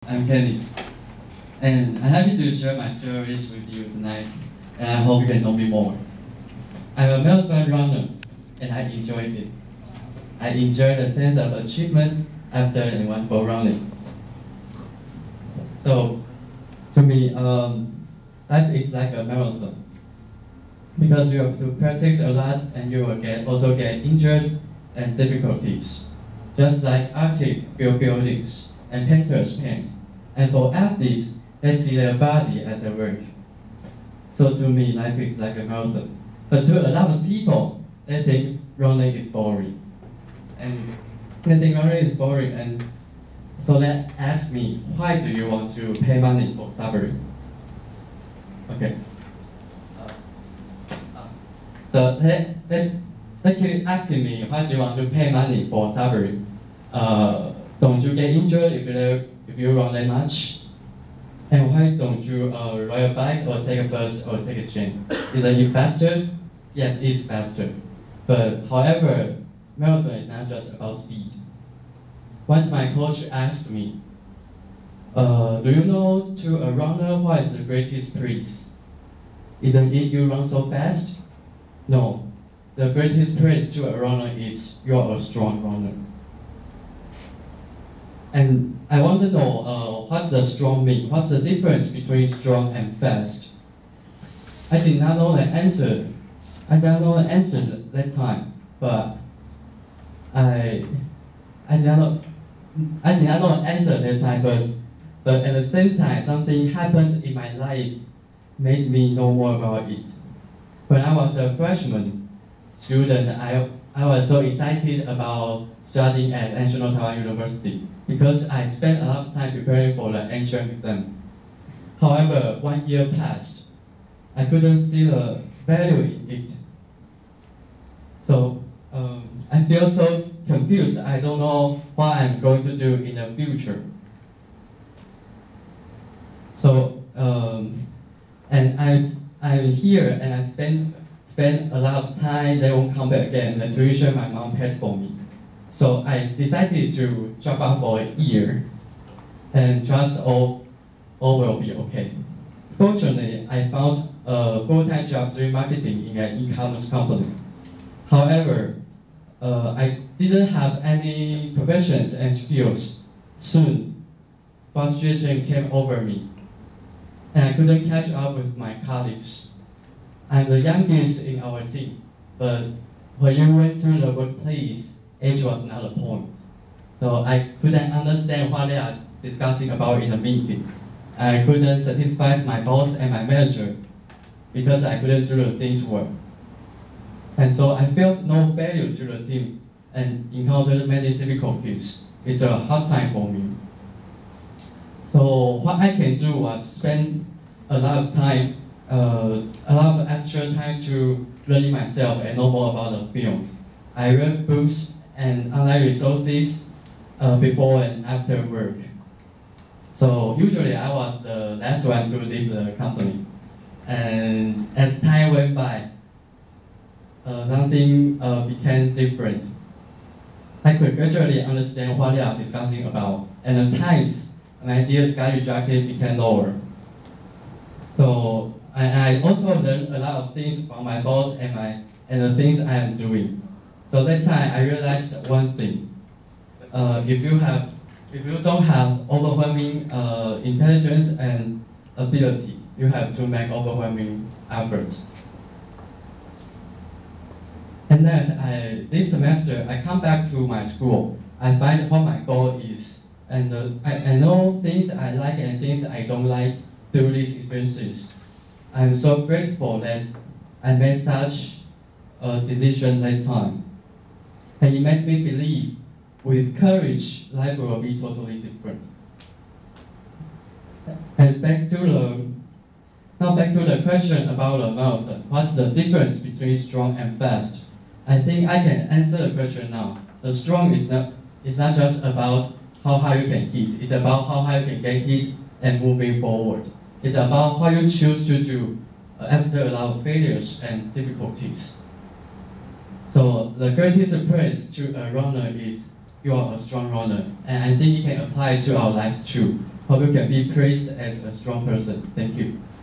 I'm Kenny, and I'm happy to share my stories with you tonight, and I hope you can know me more. I'm a marathon runner, and I enjoyed it. I enjoy the sense of achievement after and one for running. So, to me, life is like a marathon because you have to practice a lot, and you will also get injured and difficulties. Just like artists build buildings and painters paint, and for athletes, they see their body as a work. So to me, life is like a marathon. But to a lot of people, they think running is boring. And they think running is boring, and so they ask me, why do you want to pay money for suffering? Okay. So they keep asking me, why do you want to pay money for suffering? Don't you get injured if you run that much? And why don't you ride a bike or take a bus or take a train? Isn't it faster? Yes, it's faster. But however, marathon is not just about speed. Once my coach asked me, do you know to a runner what is the greatest praise? Isn't it you run so fast? No, the greatest praise to a runner is you're a strong runner. And I want to know what's the strong mean? What's the difference between strong and fast? I did not know the answer. I did not know the answer that time, but I did not know the answer at that time. But at the same time, something happened in my life made me know more about it. When I was a freshman student, I was so excited about studying at National Taiwan University because I spent a lot of time preparing for the entrance exam. However, 1 year passed. I couldn't see the value in it. So I feel so confused. I don't know what I'm going to do in the future. So and I'm here and I spend a lot of time. They won't come back again. The tuition my mom paid for me. So I decided to drop out for a year and trust all will be okay. Fortunately, I found a full-time job doing marketing in an e-commerce company. However, I didn't have any professions and skills. Soon, frustration came over me, and I couldn't catch up with my colleagues. I'm the youngest in our team, but when you went to the workplace, age was not a point. So I couldn't understand what they are discussing about in the meeting. I couldn't satisfy my boss and my manager because I couldn't do the things well. And so I felt no value to the team and encountered many difficulties. It's a hard time for me. So what I can do was spend a lot of time, a lot of extra time to learning myself and know more about the field. I read books and online resources before and after work. So usually I was the last one to leave the company. And as time went by, something became different. I could gradually understand what they are discussing about, and at times my ideas got rejected became lower. So I also learned a lot of things from my boss and the things I am doing. So that time I realized one thing: if you don't have overwhelming intelligence and ability, you have to make overwhelming efforts. And next, this semester, I come back to my school. I find what my goal is, and I know things I like and things I don't like through these experiences. I'm so grateful that I made such a decision that time. And it made me believe with courage, life will be totally different. And back to the question about the marathon. What's the difference between strong and fast? I think I can answer the question now. The strong is not just about how high you can hit. It's about how high you can get hit and moving forward. It's about how you choose to do after a lot of failures and difficulties. So the greatest praise to a runner is you are a strong runner, and I think it can apply to our lives too. hope you can be praised as a strong person. Thank you.